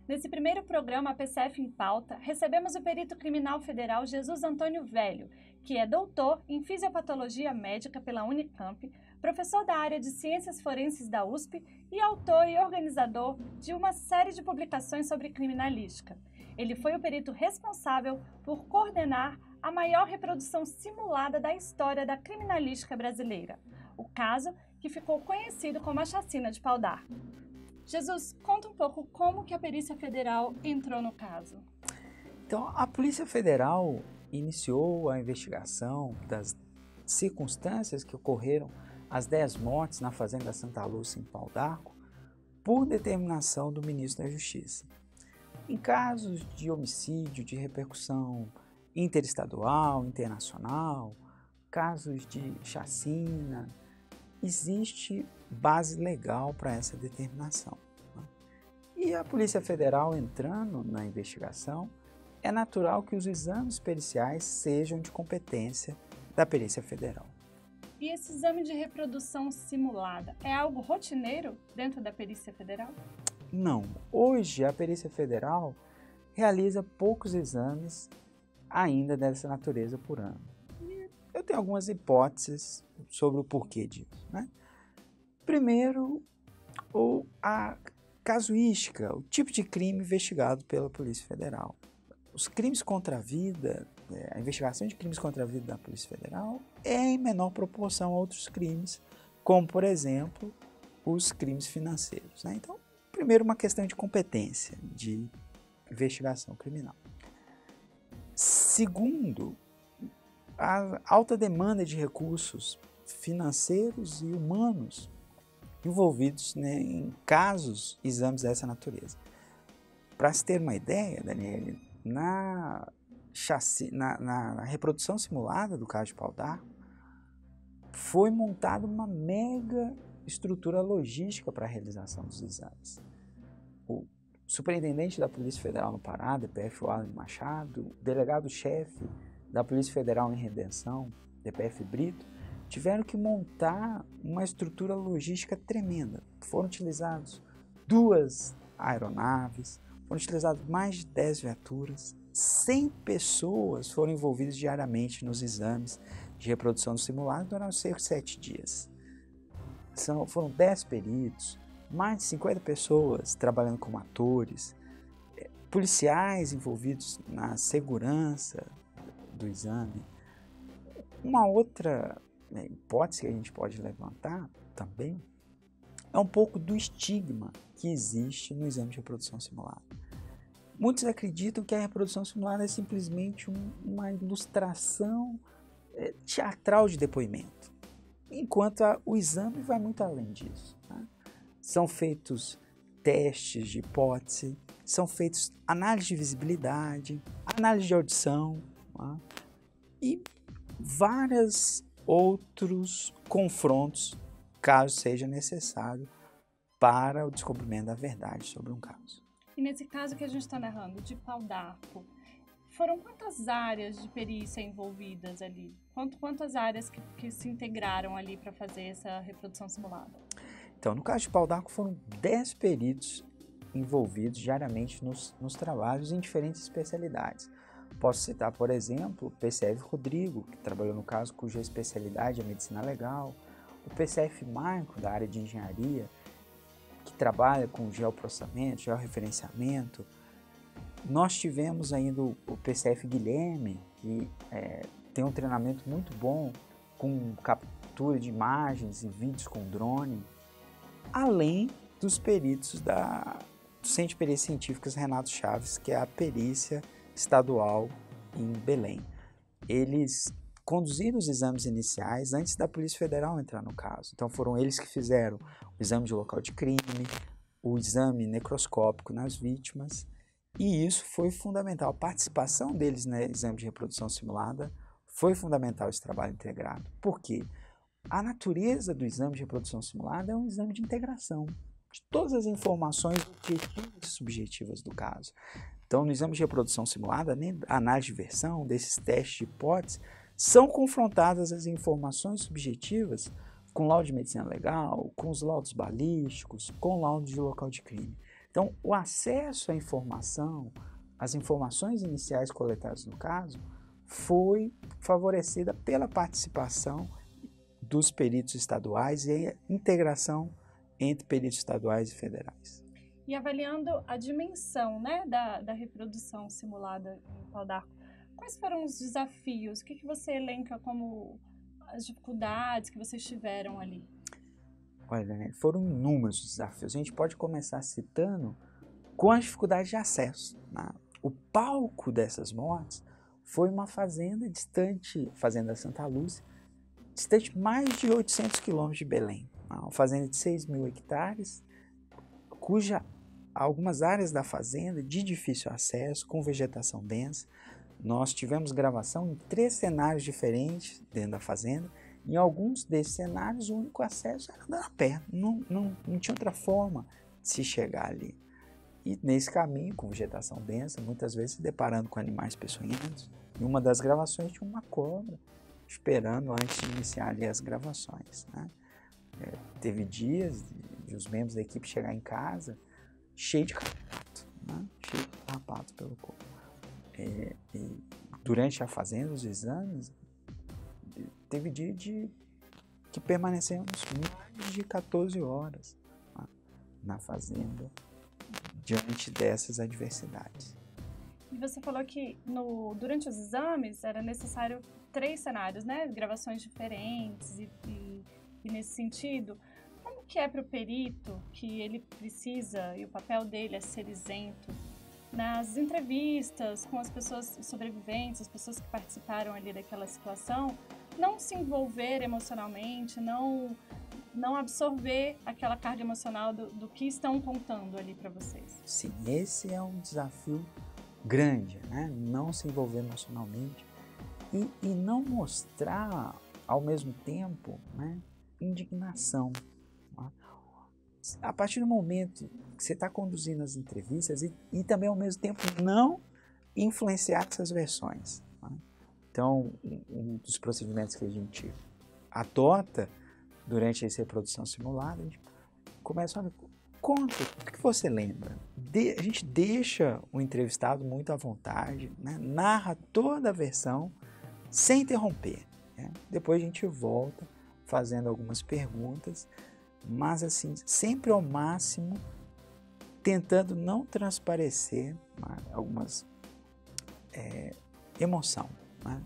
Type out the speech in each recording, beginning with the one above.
Nesse primeiro programa, a PCF em Pauta, recebemos o perito criminal federal Jesus Antônio Velho, que é doutor em fisiopatologia médica pela Unicamp, professor da área de ciências forenses da USP e autor e organizador de uma série de publicações sobre criminalística. Ele foi o perito responsável por coordenar a maior reprodução simulada da história da criminalística brasileira, o caso que ficou conhecido como a Chacina de Pau d'Arco. Jesus, conta um pouco como que a Perícia Federal entrou no caso. Então, a Polícia Federal iniciou a investigação das circunstâncias que ocorreram as 10 mortes na Fazenda Santa Lúcia, em Pau d'Arco, por determinação do ministro da Justiça. Em casos de homicídio de repercussão interestadual, internacional, casos de chacina, existe base legal para essa determinação. E a Polícia Federal entrando na investigação, é natural que os exames periciais sejam de competência da Perícia Federal. E esse exame de reprodução simulada é algo rotineiro dentro da Perícia Federal? Não. Hoje a Perícia Federal realiza poucos exames ainda dessa natureza por ano. E eu tenho algumas hipóteses sobre o porquê disso, né? Primeiro, a casuística, o tipo de crime investigado pela Polícia Federal. Os crimes contra a vida, a investigação de crimes contra a vida da Polícia Federal é em menor proporção a outros crimes, como, por exemplo, os crimes financeiros, né? Então, primeiro, uma questão de competência de investigação criminal. Segundo, a alta demanda de recursos financeiros e humanos envolvidos, né, em casos, exames dessa natureza. Para se ter uma ideia, Daniele, na reprodução simulada do caso de Pau d'Arco, foi montada uma mega estrutura logística para a realização dos exames. O superintendente da Polícia Federal no Pará, DPF Wallace Machado, o delegado-chefe da Polícia Federal em Redenção, DPF Brito, tiveram que montar uma estrutura logística tremenda. Foram utilizados 2 aeronaves, foram utilizadas mais de 10 viaturas, 100 pessoas foram envolvidas diariamente nos exames de reprodução do simulado durante cerca de 7 dias. Foram 10 peritos, mais de 50 pessoas trabalhando como atores, policiais envolvidos na segurança do exame. Uma outra hipótese que a gente pode levantar também é um pouco do estigma que existe no exame de reprodução simulada. Muitos acreditam que a reprodução simulada é simplesmente uma ilustração teatral de depoimento, enquanto o exame vai muito além disso, né? São feitos testes de hipótese, são feitos análise de visibilidade, análise de audição, né? E vários outros confrontos, caso seja necessário, para o descobrimento da verdade sobre um caso. E nesse caso que a gente está narrando, de Pau d'Arco, foram quantas áreas de perícia envolvidas ali? Quantas áreas que se integraram ali para fazer essa reprodução simulada? Então, no caso de Pau d'Arco, foram 10 peritos envolvidos diariamente nos trabalhos em diferentes especialidades. Posso citar, por exemplo, o PCF Rodrigo, que trabalhou no caso cuja especialidade é medicina legal, o PCF Marco, da área de engenharia, que trabalha com geoprocessamento, georreferenciamento. Nós tivemos ainda o PCF Guilherme, que tem um treinamento muito bom com captura de imagens e vídeos com drone, além dos peritos do Centro de Perícias Científicas Renato Chaves, que é a perícia estadual em Belém. Eles conduziram os exames iniciais antes da Polícia Federal entrar no caso. Então foram eles que fizeram o exame de local de crime, o exame necroscópico nas vítimas, e isso foi fundamental. A participação deles no exame de reprodução simulada foi fundamental, esse trabalho integrado. Por quê? A natureza do exame de reprodução simulada é um exame de integração de todas as informações objetivas e subjetivas do caso. Então, no exame de reprodução simulada, a análise de versão desses testes de hipótese, são confrontadas as informações subjetivas com laudo de medicina legal, com os laudos balísticos, com o laudo de local de crime. Então, o acesso à informação, as informações iniciais coletadas no caso, foi favorecida pela participação dos peritos estaduais e a integração entre peritos estaduais e federais. E avaliando a dimensão, né, da reprodução simulada em Pau d'Arco, quais foram os desafios? O que você elenca como as dificuldades que vocês tiveram ali? Olha, né, foram inúmeros desafios. A gente pode começar citando com as dificuldades de acesso, né? O palco dessas mortes foi uma fazenda distante, Fazenda Santa Lúcia, distante mais de 800 quilômetros de Belém. Uma fazenda de 6.000 hectares, cuja algumas áreas da fazenda de difícil acesso, com vegetação densa. Nós tivemos gravação em 3 cenários diferentes dentro da fazenda. Em alguns desses cenários, o único acesso era andar a pé. Não tinha outra forma de se chegar ali. E nesse caminho, com vegetação densa, muitas vezes se deparando com animais peçonhentos. Em uma das gravações tinha uma cobra esperando antes de iniciar ali as gravações, né? Teve dias de os membros da equipe chegar em casa cheio de carrapato, né? Cheio de carrapato pelo corpo. E durante a fazenda, os exames, teve dia que permanecemos mais de 14 horas, né, na fazenda, diante dessas adversidades. E você falou que durante os exames era necessário 3 cenários, né? Gravações diferentes e nesse sentido, como que é para o perito que ele precisa, e o papel dele é ser isento, nas entrevistas com as pessoas sobreviventes, as pessoas que participaram ali daquela situação, não se envolver emocionalmente, não absorver aquela carga emocional do que estão contando ali para vocês? Sim, esse é um desafio grande, né? Não se envolver emocionalmente e não mostrar, ao mesmo tempo, né, indignação. Né? A partir do momento que você está conduzindo as entrevistas e também, ao mesmo tempo, não influenciar essas versões. Né? Então, um dos procedimentos que a gente adota durante essa reprodução simulada, a gente começa a conta, o que você lembra? A gente deixa o entrevistado muito à vontade, né? Narra toda a versão sem interromper. Né? Depois a gente volta fazendo algumas perguntas, mas assim, sempre ao máximo, tentando não transparecer algumas emoção, né?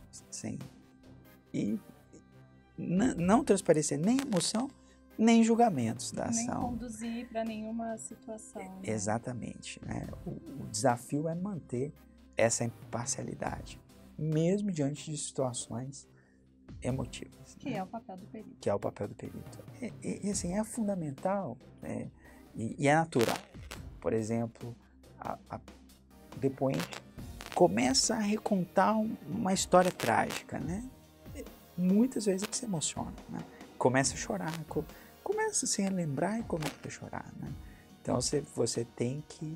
Não transparecer nem emoção, nem julgamentos da ação. Nem conduzir para nenhuma situação. Né? Exatamente. Né? O desafio é manter essa imparcialidade, mesmo diante de situações emotivas. Que é o papel do perito. Que é o papel do perito. E assim, é fundamental, né? E é natural. Por exemplo, o depoente começa a recontar uma história trágica, né? Muitas vezes ele se emociona, né? Começa a chorar, começa a se relembrar e começa a chorar, né? Então você tem que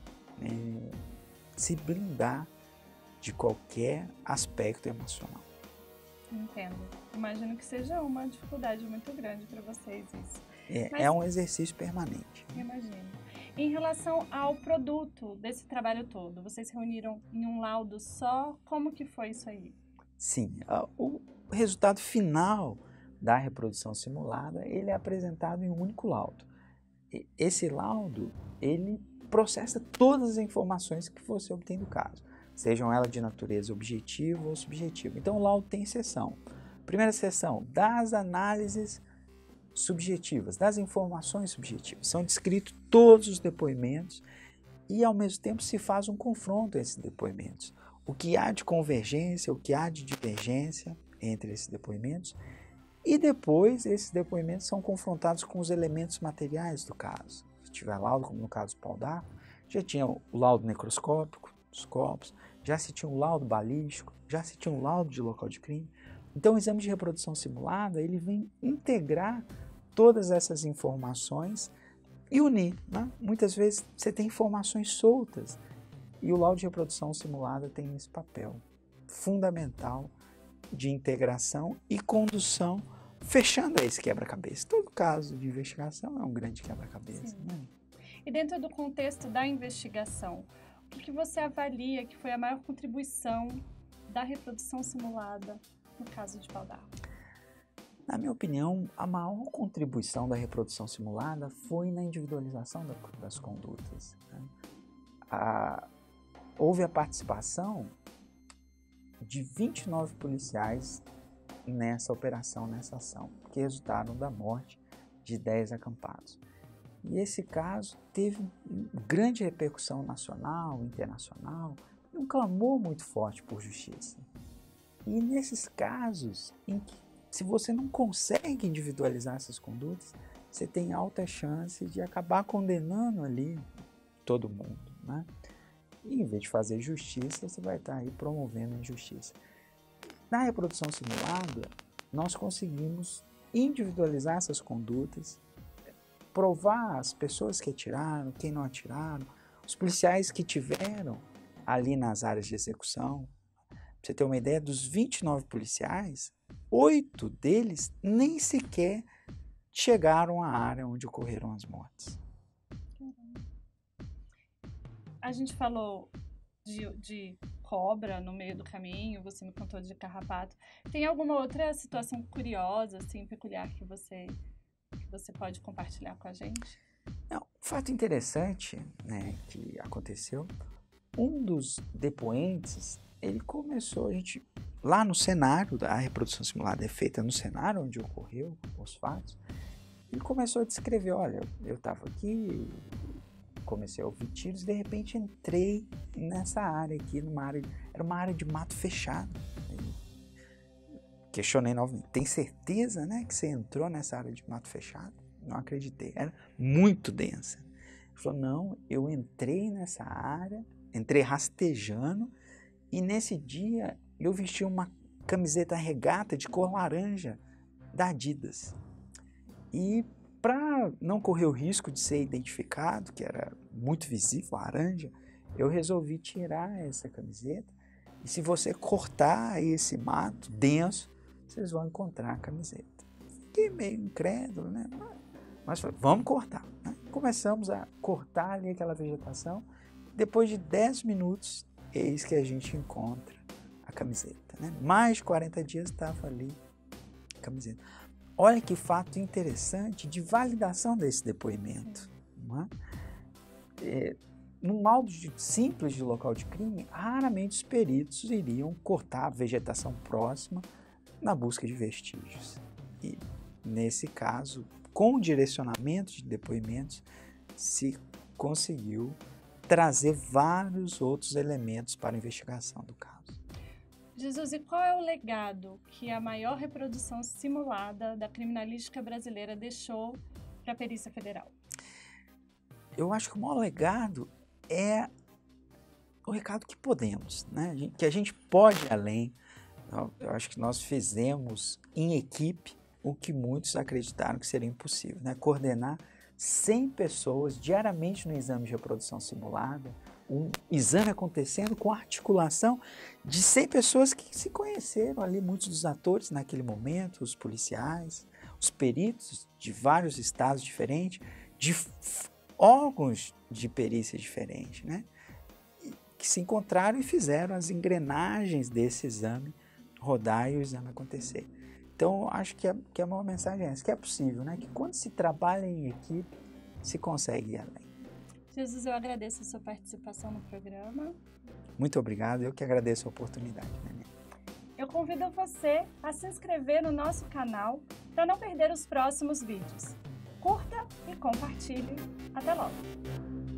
se blindar de qualquer aspecto emocional. Entendo. Imagino que seja uma dificuldade muito grande para vocês isso. É um exercício permanente. Né? Imagino. Em relação ao produto desse trabalho todo, vocês reuniram em um laudo só? Como que foi isso aí? Sim. O resultado final da reprodução simulada, ele é apresentado em um único laudo. Esse laudo, ele processa todas as informações que você obtém do caso, sejam elas de natureza objetiva ou subjetiva. Então, o laudo tem seção. Primeira seção, das análises subjetivas, das informações subjetivas. São descritos todos os depoimentos e, ao mesmo tempo, se faz um confronto entre esses depoimentos. O que há de convergência, o que há de divergência entre esses depoimentos. E depois, esses depoimentos são confrontados com os elementos materiais do caso. Se tiver laudo, como no caso do Pau d'Arco, já tinha o laudo necroscópico dos corpos, já se tinha o laudo balístico, já se tinha o laudo de local de crime. Então, o exame de reprodução simulada, ele vem integrar todas essas informações e unir. Né? Muitas vezes você tem informações soltas e o laudo de reprodução simulada tem esse papel fundamental de integração e condução, fechando esse quebra-cabeça. Todo caso de investigação é um grande quebra-cabeça. Né? E dentro do contexto da investigação, o que você avalia que foi a maior contribuição da reprodução simulada no caso de Pau d'Arco? Na minha opinião, a maior contribuição da reprodução simulada foi na individualização das condutas, né? Houve a participação de 29 policiais nessa operação, nessa ação, que resultaram da morte de 10 acampados. E esse caso teve grande repercussão nacional, internacional, e um clamor muito forte por justiça. E nesses casos em que, se você não consegue individualizar essas condutas, você tem alta chance de acabar condenando ali todo mundo, né? E em vez de fazer justiça, você vai estar aí promovendo injustiça. Na reprodução simulada, nós conseguimos individualizar essas condutas, provar as pessoas que atiraram, quem não atiraram, os policiais que tiveram ali nas áreas de execução. Pra você ter uma ideia, dos 29 policiais, 8 deles nem sequer chegaram à área onde ocorreram as mortes. A gente falou de cobra no meio do caminho, você me contou de carrapato. Tem alguma outra situação curiosa, assim, peculiar que você pode compartilhar com a gente? Não, um fato interessante, né, que aconteceu, um dos depoentes, ele começou, lá no cenário, a reprodução simulada é feita no cenário onde ocorreu os fatos, ele começou a descrever, olha, eu estava aqui, comecei a ouvir tiros, de repente entrei nessa área aqui, era uma área de mato fechado. Questionei novamente, tem certeza, né, que você entrou nessa área de mato fechado? Não acreditei, era muito densa. Ele falou, não, eu entrei nessa área, entrei rastejando, e nesse dia eu vesti uma camiseta regata de cor laranja da Adidas. E para não correr o risco de ser identificado, que era muito visível, laranja, eu resolvi tirar essa camiseta. E se você cortar esse mato denso, vocês vão encontrar a camiseta. Fiquei meio incrédulo, né? Mas falei, vamos cortar, né? Começamos a cortar ali aquela vegetação. Depois de 10 minutos, eis que a gente encontra a camiseta, né? Mais de 40 dias estava ali a camiseta. Olha que fato interessante de validação desse depoimento. Não é? Num laudo simples de local de crime, raramente os peritos iriam cortar a vegetação próxima na busca de vestígios. E, nesse caso, com o direcionamento de depoimentos, se conseguiu trazer vários outros elementos para a investigação do caso. Jesus, e qual é o legado que a maior reprodução simulada da criminalística brasileira deixou para a Perícia Federal? Eu acho que o maior legado é o recado que podemos, né? Que a gente pode ir além. Eu acho que nós fizemos em equipe o que muitos acreditaram que seria impossível, né? Coordenar 100 pessoas diariamente no exame de reprodução simulada, um exame acontecendo com a articulação de 100 pessoas que se conheceram ali, muitos dos atores naquele momento, os policiais, os peritos de vários estados diferentes, de órgãos de perícia diferentes, né? Que se encontraram e fizeram as engrenagens desse exame rodar e o exame acontecer. Então, acho que a maior mensagem é essa, que é possível, né? Que quando se trabalha em equipe, se consegue ir além. Jesus, eu agradeço a sua participação no programa. Muito obrigado, eu que agradeço a oportunidade, Nenê. Eu convido você a se inscrever no nosso canal para não perder os próximos vídeos. Curta e compartilhe. Até logo!